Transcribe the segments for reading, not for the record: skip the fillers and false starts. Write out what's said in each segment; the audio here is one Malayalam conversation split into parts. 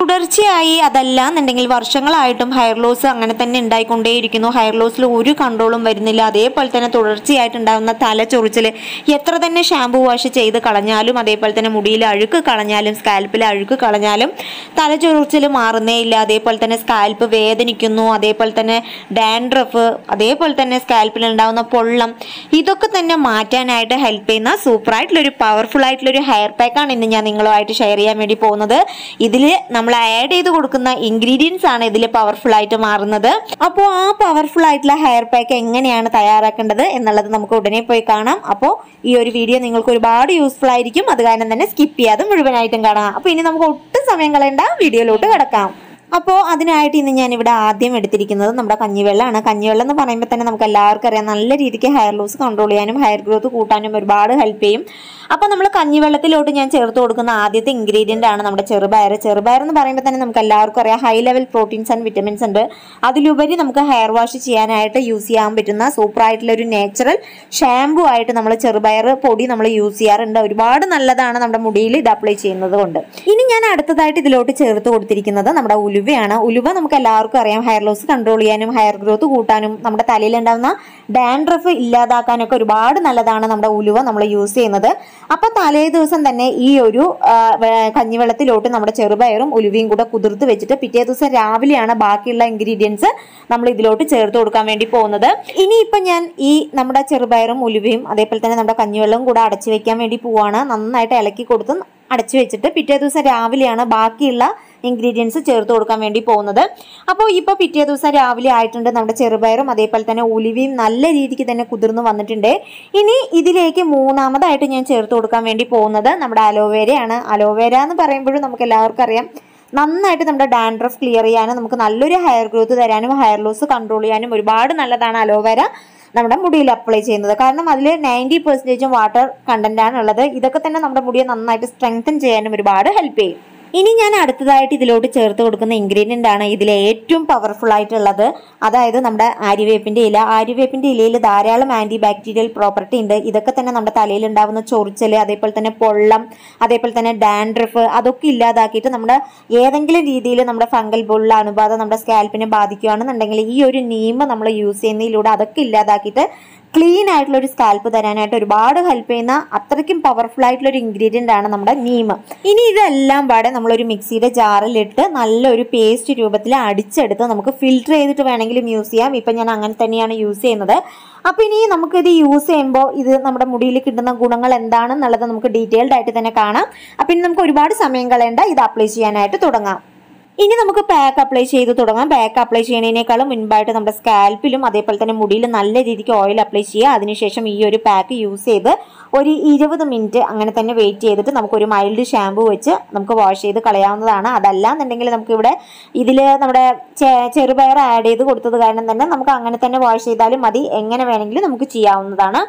തുടർച്ചയായി അതല്ലാന്നുണ്ടെങ്കിൽ വർഷങ്ങളായിട്ടും ഹെയർ ലോസ് അങ്ങനെ തന്നെ ഉണ്ടായിക്കൊണ്ടേയിരിക്കുന്നു. ഹെയർ ലോസിൽ ഒരു കൺട്രോളും വരുന്നില്ല. അതേപോലെ തന്നെ തുടർച്ചയായിട്ടുണ്ടാകുന്ന തല ചൊറിച്ചിൽ എത്ര തന്നെ ഷാമ്പു വാഷ് ചെയ്ത് കളഞ്ഞാലും, അതേപോലെ തന്നെ മുടിയിൽ അഴുക്ക് കളഞ്ഞാലും, സ്കാൽപ്പിൽ അഴുക്ക് കളഞ്ഞാലും തല ചൊറിച്ചിൽ മാറുന്നേ ഇല്ല. അതേപോലെ തന്നെ സ്കാൽപ്പ് വേദനിക്കുന്നു, അതേപോലെ തന്നെ ഡാൻഡ്രഫ്, അതേപോലെ തന്നെ സ്കാൽപ്പിൽ ഉണ്ടാകുന്ന പൊള്ളം, ഇതൊക്കെ തന്നെ മാറ്റാനായിട്ട് ഹെൽപ്പ് ചെയ്യുന്ന സൂപ്പറായിട്ടുള്ളൊരു പവർഫുൾ ആയിട്ടുള്ളൊരു ഹെയർ പാക്കാണ് ഇന്ന് ഞാൻ നിങ്ങളുമായിട്ട് ഷെയർ ചെയ്യാൻ വേണ്ടി പോകുന്നത്. ഇതിൽ നമ്മൾ ആഡ് ചെയ്ത് കൊടുക്കുന്ന ഇൻഗ്രീഡിയൻസ് ആണ് ഇതിൽ പവർഫുൾ ആയിട്ട് മാറുന്നത്. അപ്പോൾ ആ പവർഫുൾ ആയിട്ടുള്ള ഹെയർ പാക്ക് എങ്ങനെയാണ് തയ്യാറാക്കേണ്ടത് എന്നുള്ളത് നമുക്ക് ഉടനെ പോയി കാണാം. അപ്പോൾ ഈ ഒരു വീഡിയോ നിങ്ങൾക്ക് ഒരുപാട് യൂസ്ഫുൾ ആയിരിക്കും. അത് കാരണം തന്നെ സ്കിപ്പ് ചെയ്യാതെ മുഴുവനായിട്ടും കാണാം. അപ്പോൾ ഇനി നമുക്ക് ഒട്ടും സമയം കളയേണ്ട, വീഡിയോയിലോട്ട് കിടക്കാം. അപ്പോൾ അതിനായിട്ട് ഇന്ന് ഞാനിവിടെ ആദ്യം എടുത്തിരിക്കുന്നത് നമ്മുടെ കഞ്ഞിവെള്ളമാണ്. കഞ്ഞിവെള്ളം എന്ന് പറയുമ്പോൾ തന്നെ നമുക്ക് എല്ലാവർക്കും അറിയാം, നല്ല രീതിക്ക് ഹെയർ ലോസ് കൺട്രോൾ ചെയ്യാനും ഹെയർ ഗ്രോത്ത് കൂട്ടാനും ഒരുപാട് ഹെൽപ്പ് ചെയ്യും. അപ്പോൾ നമ്മൾ കഞ്ഞിവെള്ളത്തിലോട്ട് ഞാൻ ചേർത്ത് കൊടുക്കുന്ന ആദ്യത്തെ ഇൻഗ്രീഡിയൻ്റ് ആണ് നമ്മുടെ ചെറുപയർ. ചെറുപയർ എന്ന് പറയുമ്പോൾ തന്നെ നമുക്ക് എല്ലാവർക്കും അറിയാം, high level proteins and vitamins ഉണ്ട്. അതിലുപരി നമുക്ക് ഹെയർ വാഷ് ചെയ്യാനായിട്ട് യൂസ് ചെയ്യാൻ പറ്റുന്ന സൂപ്പറായിട്ടുള്ള ഒരു നാച്ചുറൽ ഷാമ്പു ആയിട്ട് നമ്മൾ ചെറുപയർ പൊടി നമ്മൾ യൂസ് ചെയ്യാറുണ്ട്. ഒരുപാട് നല്ലതാണ് നമ്മുടെ മുടിയിൽ ഇത് അപ്ലൈ ചെയ്യുന്നത് കൊണ്ട്. ഇനി ഞാൻ അടുത്തതായിട്ട് ഇതിലോട്ട് ചേർത്ത് കൊടുത്തിരിക്കുന്നത് നമ്മുടെ ഉലുവയാണ്. ഉലുവ നമുക്ക് എല്ലാവർക്കും അറിയാം, ഹെയർ ലോസ് കൺട്രോൾ ചെയ്യാനും ഹെയർ ഗ്രോത്ത് കൂട്ടാനും നമ്മുടെ തലയിൽ ഉണ്ടാകുന്ന ഡാൻഡ്രഫ് ഇല്ലാതാക്കാനൊക്കെ ഒരുപാട് നല്ലതാണ് നമ്മുടെ ഉലുവ നമ്മൾ യൂസ് ചെയ്യുന്നത്. അപ്പൊ തലേ ദിവസം തന്നെ ഈ ഒരു കഞ്ഞിവെള്ളത്തിലോട്ട് നമ്മുടെ ചെറുപയറും ഉലുവയും കൂടെ കുതിർത്ത് വെച്ചിട്ട് പിറ്റേ ദിവസം രാവിലെയാണ് ബാക്കിയുള്ള ഇൻഗ്രീഡിയൻസ് നമ്മൾ ഇതിലോട്ട് ചേർത്ത് കൊടുക്കാൻ വേണ്ടി പോകുന്നത്. ഇനിയിപ്പോൾ ഞാൻ ഈ നമ്മുടെ ചെറുപയറും ഉലുവയും അതേപോലെ തന്നെ നമ്മുടെ കഞ്ഞിവെള്ളവും കൂടെ അടച്ചു വെക്കാൻ വേണ്ടി പോവാണ്. നന്നായിട്ട് ഇളക്കി കൊടുത്ത് അടച്ചു വെച്ചിട്ട് പിറ്റേ ദിവസം രാവിലെയാണ് ബാക്കിയുള്ള ഇൻഗ്രീഡിയൻസ് ചേർത്ത് കൊടുക്കാൻ വേണ്ടി പോകുന്നത്. അപ്പോൾ ഇപ്പോൾ പിറ്റേ ദിവസം രാവിലെ ആയിട്ടുണ്ട്. നമ്മുടെ ചെറുപയറും അതേപോലെ തന്നെ ഉലുവയും നല്ല രീതിക്ക് തന്നെ കുതിർന്ന് വന്നിട്ടുണ്ട്. ഇനി ഇതിലേക്ക് മൂന്നാമതായിട്ട് ഞാൻ ചേർത്ത് കൊടുക്കാൻ വേണ്ടി പോകുന്നത് നമ്മുടെ അലോവേരയാണ്. അലോവേര എന്ന് പറയുമ്പോഴും നമുക്ക് എല്ലാവർക്കും അറിയാം, നന്നായിട്ട് നമ്മുടെ ഡാൻഡ്രഫ് ക്ലിയർ ചെയ്യാനും നമുക്ക് നല്ലൊരു ഹെയർ ഗ്രോത്ത് തരാനും ഹെയർ ലോസ് കൺട്രോൾ ചെയ്യാനും ഒരുപാട് നല്ലതാണ് അലോവേര നമ്മുടെ മുടിയിൽ അപ്ലൈ ചെയ്യുന്നത്. കാരണം അതിൽ 90% വാട്ടർ കണ്ടന്റ് ആണ് ഉള്ളത്. ഇതൊക്കെ തന്നെ നമ്മുടെ മുടിയെ നന്നായിട്ട് സ്ട്രെങ്തൻ ചെയ്യാനും ഒരുപാട് ഹെൽപ്പ് ചെയ്യും. ഇനി ഞാൻ അടുത്തതായിട്ട് ഇതിലോട്ട് ചേർത്ത് കൊടുക്കുന്ന ഇൻഗ്രീഡിയൻ്റ് ആണ് ഇതിലെ ഏറ്റവും പവർഫുൾ ആയിട്ടുള്ളത്. അതായത് നമ്മുടെ ആര്യവേപ്പിൻ്റെ ഇല. ആര്യവേപ്പിൻ്റെ ഇലയിൽ ധാരാളം ആൻറ്റി ബാക്ടീരിയൽ പ്രോപ്പർട്ടി ഉണ്ട്. ഇതൊക്കെ തന്നെ നമ്മുടെ തലയിൽ ഉണ്ടാകുന്ന ചൊറിച്ചൽ, അതേപോലെ തന്നെ പൊള്ളം, അതേപോലെ തന്നെ ഡാൻഡ്രഫ്, അതൊക്കെ ഇല്ലാതാക്കിയിട്ട് നമ്മുടെ ഏതെങ്കിലും രീതിയിൽ നമ്മുടെ ഫംഗൽ പോലുള്ള അണുബാധ നമ്മുടെ സ്കാൽപ്പിനെ ബാധിക്കുകയാണെന്നുണ്ടെങ്കിൽ ഈ ഒരു നീം നമ്മൾ യൂസ് ചെയ്യുന്നതിലൂടെ അതൊക്കെ ഇല്ലാതാക്കിയിട്ട് ക്ലീൻ ആയിട്ടുള്ള ഒരു സ്കാൽപ്പ് തരാനായിട്ട് ഒരുപാട് ഹെൽപ്പ് ചെയ്യുന്ന അത്രയ്ക്കും പവർഫുൾ ആയിട്ടുള്ള ഒരു ഇൻഗ്രീഡിയൻ്റ് ആണ് നമ്മുടെ നീം. ഇനി ഇതെല്ലാം പാടെ നമ്മളൊരു മിക്സിയുടെ ജാറിലിട്ട് നല്ലൊരു പേസ്റ്റ് രൂപത്തിൽ അടിച്ചെടുത്ത് നമുക്ക് ഫിൽറ്റർ ചെയ്തിട്ട് വേണമെങ്കിലും യൂസ് ചെയ്യാം. ഇപ്പം ഞാൻ അങ്ങനെ തന്നെയാണ് യൂസ് ചെയ്യുന്നത്. അപ്പോൾ ഇനി നമുക്കിത് യൂസ് ചെയ്യുമ്പോൾ ഇത് നമ്മുടെ മുടിയിൽ കിട്ടുന്ന ഗുണങ്ങൾ എന്താണെന്നുള്ളത് നമുക്ക് ഡീറ്റെയിൽഡ് ആയിട്ട് തന്നെ കാണാം. അപ്പം ഇനി നമുക്ക് ഒരുപാട് സമയം കളയേണ്ട, ഇത് അപ്ലൈ ചെയ്യാനായിട്ട് തുടങ്ങാം. ഇനി നമുക്ക് പാക്ക് അപ്ലൈ ചെയ്ത് തുടങ്ങാം. പാക്ക് അപ്ലൈ ചെയ്യുന്നതിനേക്കാളും മുൻപായിട്ട് നമ്മുടെ സ്കാൽപ്പിലും അതേപോലെ തന്നെ മുടിയിൽ നല്ല രീതിക്ക് ഓയിൽ അപ്ലൈ ചെയ്യുക. അതിനുശേഷം ഈ ഒരു പാക്ക് യൂസ് ചെയ്ത് ഒരു 20 മിനിറ്റ് അങ്ങനെ തന്നെ വെയിറ്റ് ചെയ്തിട്ട് നമുക്കൊരു മൈൽഡ് ഷാമ്പു വെച്ച് നമുക്ക് വാഷ് ചെയ്ത് കളയാവുന്നതാണ്. അതല്ലാന്നുണ്ടെങ്കിൽ നമുക്കിവിടെ ഇതിൽ നമ്മുടെ ചെറുപയർ ആഡ് ചെയ്ത് കൊടുത്തത് കാരണം തന്നെ നമുക്ക് അങ്ങനെ തന്നെ വാഷ് ചെയ്താലും മതി. എങ്ങനെ വേണമെങ്കിലും നമുക്ക് ചെയ്യാവുന്നതാണ്.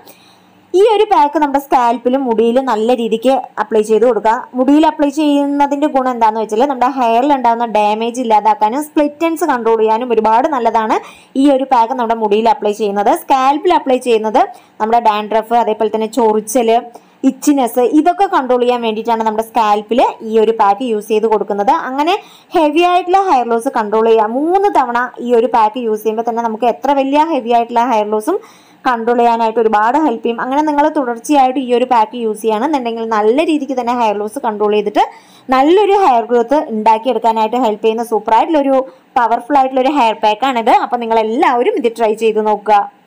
ഈ ഒരു പാക്ക് നമ്മുടെ സ്കാൽപ്പിലും മുടിയിലും നല്ല രീതിക്ക് അപ്ലൈ ചെയ്ത് കൊടുക്കുക. മുടിയിൽ അപ്ലൈ ചെയ്യുന്നതിൻ്റെ ഗുണം എന്താണെന്ന് വെച്ചാൽ നമ്മുടെ ഹെയറിൽ ഉണ്ടാകുന്ന ഡാമേജ് ഇല്ലാതാക്കാനും സ്പ്ലിറ്റ് എൻഡ്സ് കൺട്രോൾ ചെയ്യാനും ഒരുപാട് നല്ലതാണ് ഈ ഒരു പാക്ക് നമ്മുടെ മുടിയിൽ അപ്ലൈ ചെയ്യുന്നത്. സ്കാൽപ്പിൽ അപ്ലൈ ചെയ്യുന്നത് നമ്മുടെ ഡാൻഡ്രഫ്, അതേപോലെ തന്നെ ചൊറിച്ചൽ, ഇച്ചിനെസ്, ഇതൊക്കെ കൺട്രോൾ ചെയ്യാൻ വേണ്ടിയിട്ടാണ് നമ്മുടെ സ്കാൽപ്പിൽ ഈ ഒരു പാക്ക് യൂസ് ചെയ്ത് കൊടുക്കുന്നത്. അങ്ങനെ ഹെവി ആയിട്ടുള്ള ഹെയർ ലോസ് കൺട്രോൾ ചെയ്യാം. 3 തവണ ഈ ഒരു പാക്ക് യൂസ് ചെയ്യുമ്പോൾ തന്നെ നമുക്ക് എത്ര വലിയ ഹെവി ആയിട്ടുള്ള ഹെയർ ലോസും കൺട്രോൾ ചെയ്യാനായിട്ട് ഒരുപാട് ഹെൽപ്പ് ചെയ്യും. അങ്ങനെ നിങ്ങൾ തുടർച്ചയായിട്ട് ഈ ഒരു പാക്ക് യൂസ് ചെയ്യുകയാണെന്നുണ്ടെങ്കിൽ നല്ല രീതിക്ക് തന്നെ ഹെയർ ലോസ് കൺട്രോൾ ചെയ്തിട്ട് നല്ലൊരു ഹെയർ ഗ്രോത്ത് ഉണ്ടാക്കിയെടുക്കാനായിട്ട് ഹെൽപ്പ് ചെയ്യുന്ന സൂപ്പറായിട്ടുള്ളൊരു പവർഫുൾ ആയിട്ടുള്ളൊരു ഹെയർ പാക്കാണിത്. അപ്പോൾ നിങ്ങളെല്ലാവരും ഇത് ട്രൈ ചെയ്ത് നോക്കുക.